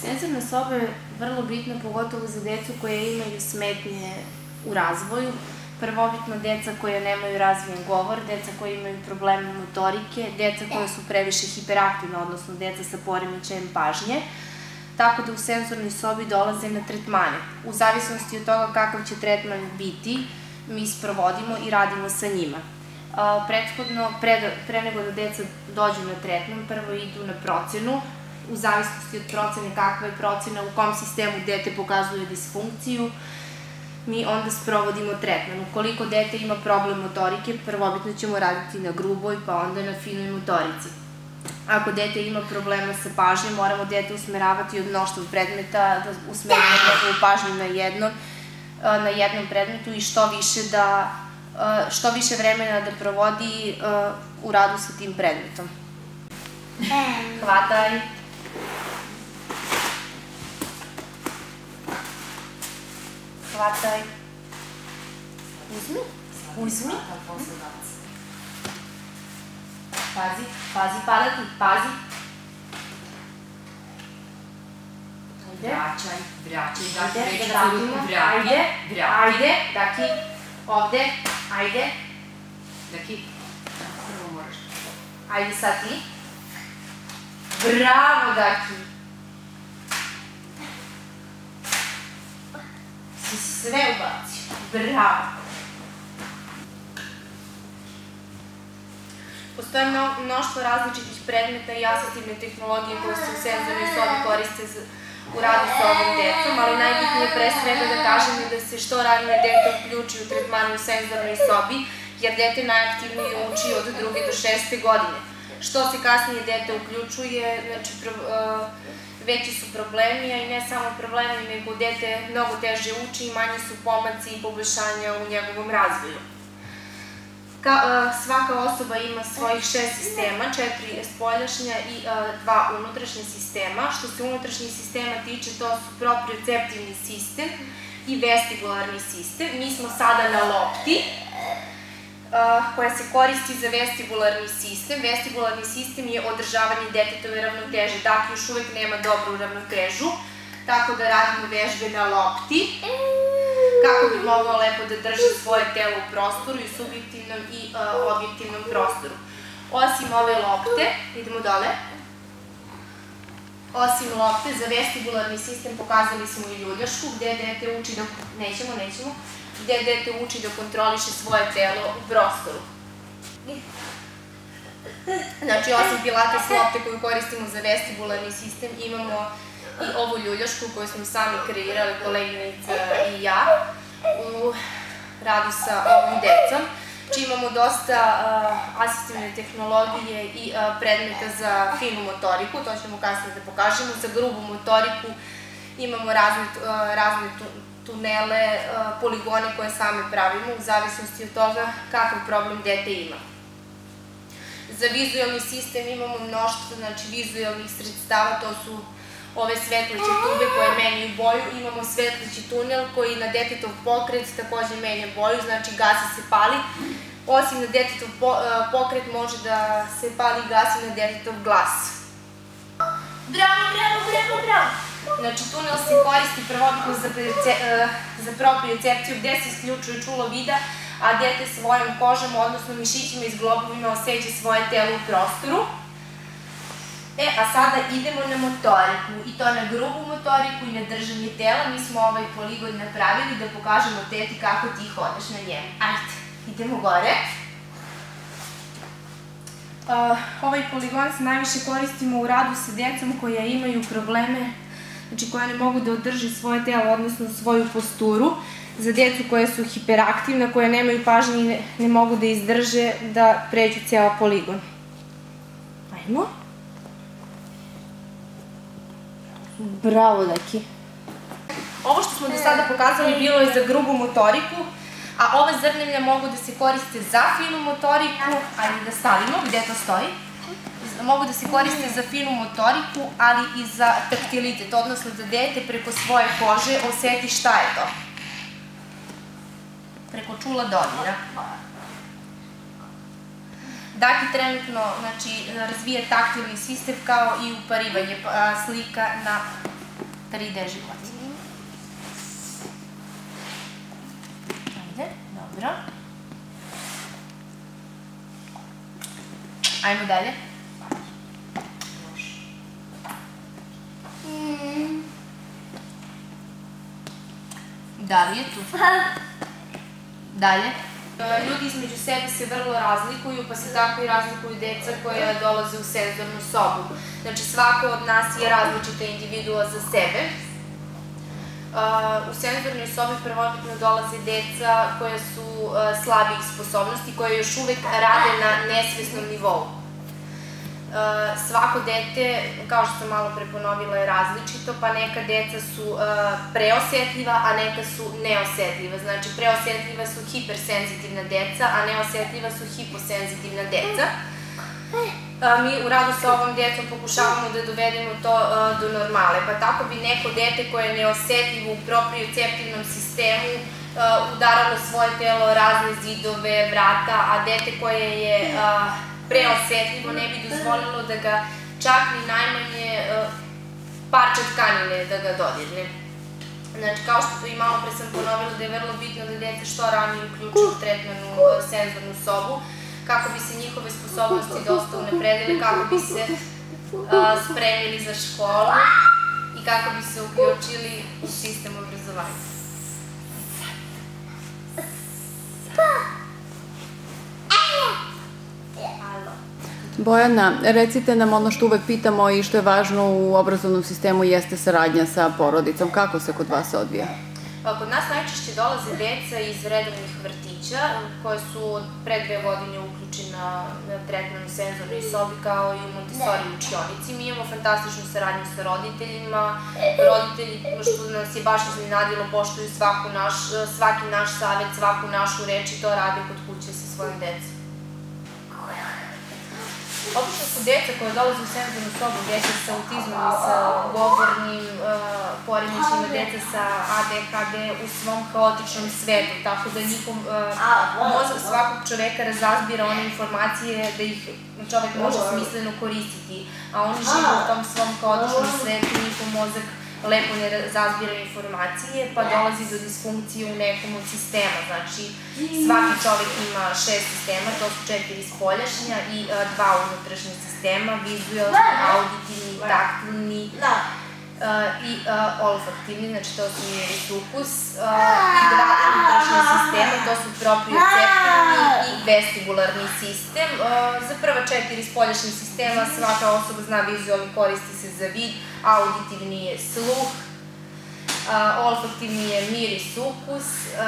Senzorna soba je vrlo bitna, pogotovo za decu koje imaju smetnje u razvoju. Prvobitno deca koja nemaju razvijen govor, deca koja imaju probleme motorike, deca koja su previše hiperaktivna, odnosno deca sa poremećajem pažnje. Tako da u senzornoj sobi dolaze na tretmane. U zavisnosti od toga kakav će tretman biti, mi sprovodimo i radimo sa njima. Prethodno, pre nego da deca dođu na tretman, prvo idu na procenu. U zavisnosti od procene kakva je procena, u kom sistemu dete pokazuje disfunkciju, mi onda sprovodimo tretman. Ukoliko dete ima problem motorike, prvobitno ćemo raditi na gruboj, pa onda na finoj motorici. Ako dete ima problema sa pažnjom, moramo dete usmeravati od mnoštva predmeta, da usmerimo njegovu pažnju na jednom predmetu i što više vremena da provodi u radu sa tim predmetom. Hvataj! Hvataj! Uzmi! Uzmi! Pazi, pazi, pada ti, pazi! Vraćaj, Ajde, da vratimo, ajde, Daki, ovde, ajde. Daki, prvo moraš. Ajde sad ti. Bravo, Daki! Si sve ubacio. Bravo! Postoje mnoštvo različitih predmeta i asistivne tehnologije koje se u senzornoj sobi koriste u radu sa ovom decom, ali najbitnije pre svega da kažem je da se što ranije dete uključi u tretmanu u senzornoj sobi, jer dete najaktivnije uči od 2. do 6. godine. Što se kasnije dete uključuje, znači veći su problemi, a i ne samo problemi, nego dete mnogo teže uči i manji su pomaci i poboljšanja u njegovom razvoju. Svaka osoba ima svojih 6 sistema, 4 spoljašnja i 2 unutrašnja sistema. Što se unutrašnjih sistema tiče, to su proprioceptivni sistem i vestibularni sistem. Mi smo sada na lopti koja se koristi za vestibularni sistem. Vestibularni sistem je održavanje detetove ravnoteže. Dakle, još uvek nema dobru ravnotežu, tako da radimo vežbe na lopti, kako bi mogao lepo da drži svoje telo u prostoru i subjektivnom i objektivnom prostoru. Osim ove lopte, idemo dole, osim lopte, za vestibularni sistem pokazali smo i ljuljašku, gde dete uči da, gde dete uči da kontroliše svoje telo u prostoru. Znači, osim pilates lopte koju koristimo za vestibularni sistem, imamo i ovu ljuljašku koju smo sami kreirali, koleginica i ja, u radu sa ovom decom. Znači, imamo dosta asistivne tehnologije i predmeta za finu motoriku, to ćemo kasnije da pokažemo. Za grubu motoriku imamo razne tunele, poligone koje same pravimo, u zavisnosti od toga kakav problem dete ima. Za vizualni sistem imamo mnoštvo vizualnih sredstava, to su ove svetleće tube koje menjaju boju. Imamo svetleći tunel koji na detetov pokret takođe menja boju, znači gasi se pali. Osim na detetov pokret može da se pali i gasi na detetov glas. Bravo, bravo, bravo, bravo! Znači, tunel se koristi prvobitno za propriocepciju, gde se isključuje čulo vida, a dete svojom kožom, odnosno mišićima i zglobovima osjeća svoje telo u prostoru. A sada idemo na motoriku, i to na grubu motoriku i na držanje tela. Mi smo ovaj poligon napravili da pokažemo teti kako ti hodeš na njemu. Ajde, idemo gore. Ovaj poligon se najviše koristimo u radu sa decom koja imaju probleme, znači koja ne mogu da održi svoje telo, odnosno svoju posturu. Za decu koja su hiperaktivna, koja nemaju pažnje i ne mogu da izdrže da pređu ceo poligon. Ajmo. Bravo, Daki. Ovo što smo do sada pokazali bilo je za grubu motoriku, a ove zrnevlja mogu da se koriste za finu motoriku, ajde da stavimo, gde to stoji. Mogu da se koriste za finu motoriku, ali i za taktilitet, odnosno da dete preko svoje kože oseti šta je to. Preko čula dodira. Daki trenutno razvija taktilni sistem kao i uparivanje, slika na 3D život. Ajde, dobro. Ajmo dalje. Da li je tu? Dalje. Ljudi između sebe se vrlo razlikuju, pa se tako i razlikuju deca koja dolaze u senzornu sobu. Znači, svako od nas je različita individua za sebe. U senzornoj sobi prvobitno dolaze deca koja su slabijih sposobnosti, koje još uvek rade na nesvesnom nivou. Svako dete, kao što sam malo pre ponovila, je različito, pa neka deca su preosetljiva, a neka su neosetljiva. Znači, preosetljiva su hipersenzitivna deca, a neosetljiva su hiposenzitivna deca. Mi u radu sa ovom decom pokušavamo da dovedemo to do normale, pa tako bi neko dete koje je neosetljivo u proprioceptivnom sistemu udaralo svoje telo, razne zidove, vrata, a dete koje je preosetljivo ne bi dozvolilo da ga čak ni najmanje parče tkanine da ga dodirne. Znači, kao što i malo pre sam ponovila da je vrlo bitno da deca što ranije uključuju u tretmanu senzornu sobu, kako bi se njihove sposobnosti dosta unapredile, kako bi se spremili za školu i kako bi se uključili u sistem obrazovanja. Bojana, recite nam ono što uvek pitamo i što je važno u obrazovnom sistemu jeste saradnja sa porodicom. Kako se kod vas odvija? Kod nas najčešće dolaze deca iz redovnih vrtića koje su pre 2 godine uključena na tretmanu senzornoj sobi kao i u Montessori učionici. Mi imamo fantastičnu saradnju sa roditeljima. Roditelji, što nas je baš iznenadilo, poštuju svaki naš savet, svaku našu reč i to rade kod kuće sa svojim decom. Obično su deca koja dolaze u senzornu sobu, deca sa autizmom i sa govornim poremećajima, deca sa ADHD u svom haotičnom svetu, tako da njihov mozak svakog čoveka razazbira one informacije da ih čovek može smisleno koristiti, a oni žive u tom svom haotičnom svetu, njihov mozak lepo ne razazbira informacije, pa dolazi do disfunkcije u nekom od sistema. Znači, svaki čovek ima 6 sistema, to su 4 spoljašnja i 2 unutrašnja sistema, vizualni, auditivni, taktilni i olfaktivni, znači to su miris, ukus, i 2 unutrašnja sistema, to su proprioceptivni i vestibularni sistem. Za prva 4 spoljašnja sistema svaka osoba zna vizualni, koristi se za vid, auditivni je sluh, olfaktivni je miris, ukus,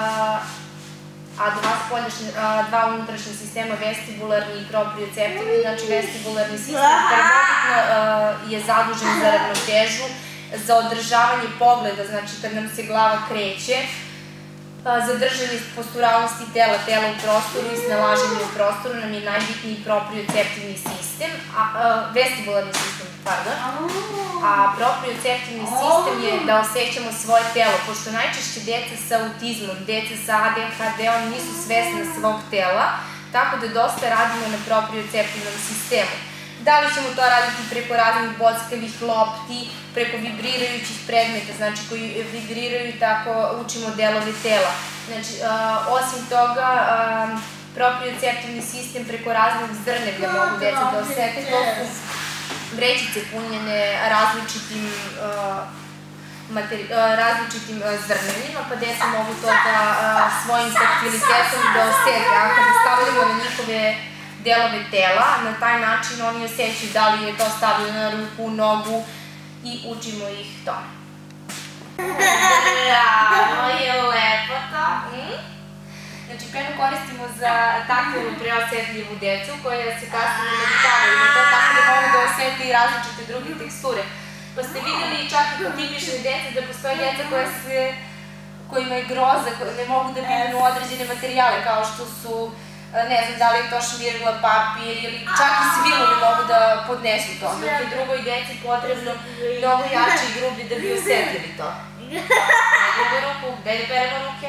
a 2 unutrašnja sistema, vestibularni i proprioceptivni, znači vestibularni sistem prvobitno je zadužen za ravnotežu, za održavanje pogleda, znači kad nam se glava kreće, za držanje posturalnosti tela u prostoru i snalaženje u prostoru nam je najbitniji proprioceptivni sistem, vestibularni sistem, pardon, a proprioceptivni sistem je da osjećamo svoje telo, pošto najčešće deca sa autizmom, deca sa ADHD-om nisu svesna svog tela, tako da dosta radimo na proprioceptivnom sistemu. Da li ćemo to raditi preko raznih bockavih lopti, preko vibrirajućih predmeta, znači koji vibriraju i tako učimo delove tela. Znači, osim toga, proprioceptivni sistem preko raznih zrnevlja mogu deca da osete, to su vrećice punjene različitim zrnevljima, pa deca mogu to da svojim taktilitetom da osete, a kada stavljamo na njihove delove tela, na taj način oni osjećaju da li je to stavljeno na ruku, nogu i učimo ih tome. Bravo, je lepo to. Znači, penu koristimo za taktilnu preosetljivu decu koja se kasnije navikavaju na to, tako da mogu da osete i različite druge teksture. Pa ste videli čak i kod tipične dece da postoje deca kojima je groza, ne mogu da bivnu određene materijale kao što su, ne znam da li je to šmirgla, papir ili čak i svilu ne mogu da podnesu to. Dok je drugoj deci potrebno mnogo jače i grublje da bi osetili to. Drugu ruku, gde da peremo ruke?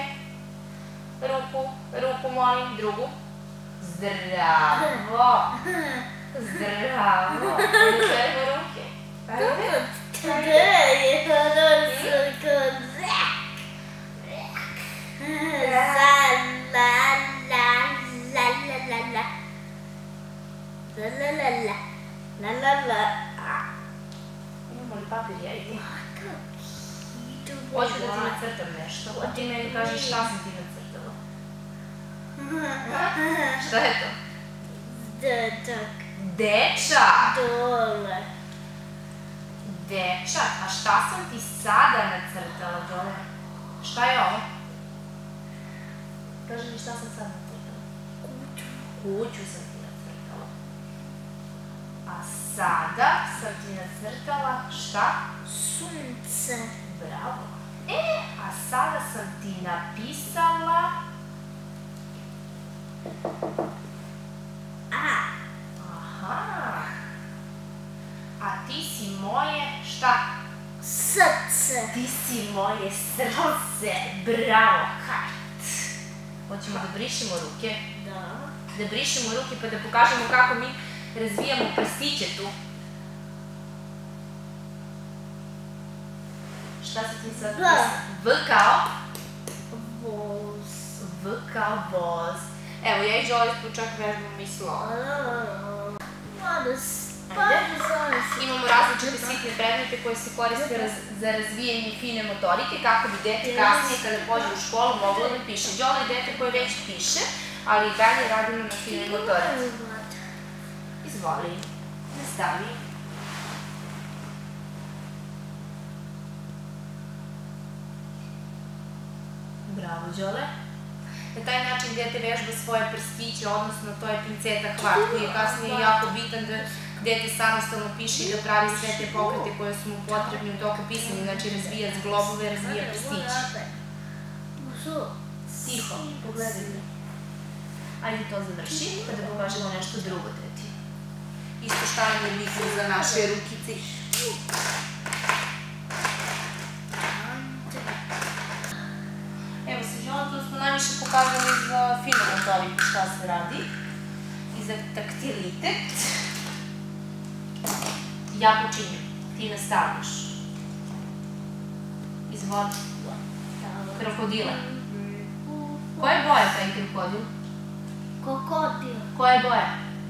Ruku molim, drugu. Zdravo! Zdravo! Gde da peremo ruke? Imamo li papir, ja i ti? Hoću da ti nacrtam nešto, a ti meni kaži šta sam ti nacrtala. Šta je to? Dečak! Dečak, a šta sam ti sada nacrtala, Đole? Šta je ovo? Kaži mi šta sam sad nacrtala. Kuću sam ti nacrtala. A sada sam ti nacrtala šta? Sunce. Bravo. A sada sam ti napisala... Aha. A ti si moje šta? Srce. Ti si moje srce. Bravo, Kajt. Hoćemo da brišemo ruke? Da brišemo ruke pa da pokažemo kako mi razvijamo prstiće tu. Šta si ti sad pisala? V kao? Voz. V kao voz. Evo, ja i Đole tu čak vežbamo i slovo. Imamo različite sitne predmete koje se koriste za razvijanje fine motorike, kako bi dete kasnije kada pođe u školu moglo da piše. Đole je dete koje već piše, ali i dalje radimo na finoj motorici. Izvoli, nastavi. Bravo, Đole. Na taj način dete vežba svoje prstiće, odnosno to je pinceta hvat koji je kasnije jako bitan da dete samostalno piše i da pravi sve te pokrete koje su mu potrebni u toku pisanja, znači razvija zglobove, razvija prstiće. Tiho, pogledaj me. Ajde to završi, pa da pokažemo nešto drugo deti. Isto šta nam je bitno za naše rukice. Evo sa Đolom, tu smo najviše pokazali za finu motoriku šta se radi i za taktilitet. Ja počinjem, ti nastavljaš. Izvoli. Krokodile. Koje boje taj krokodil? Krokodil. Koje boje?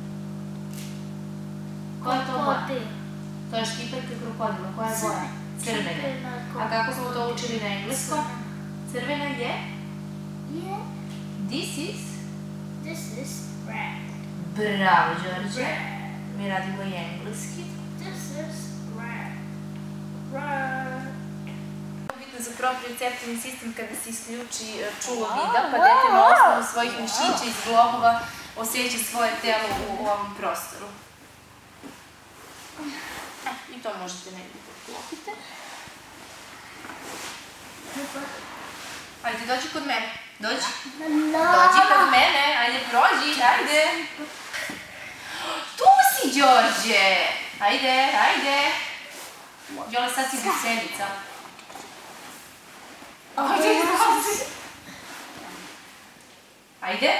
Koja je to boja? To je štiperka krokodila. Koja je boja? Crvene. A kako smo to učili na engleskom? Crvena je? This is red. Bravo, Đorđe. Mi radimo i engleski. This is red. Red. Bitno za proprioceptivni sistem kada se isključi čulo vida, pa dete na osnovu svojih mišića i zglobova osjeća svoje telo u ovom prostoru. I to možete negdje poklopiti. Ajde, dođi kod mene. Dođi. Dođi kod mene. Ajde, prođi. Ajde. Tu si, Đorđe. Ajde, ajde. Đole, sad si desenica. Ajde, dođi. Ajde.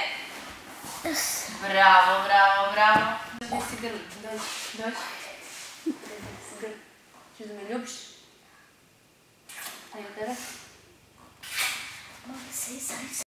Bravo, bravo, bravo. Gdje si grli? Dođi, dođi. Gdje si grli? Češ da me ljubiš? Ajde, tebe. Say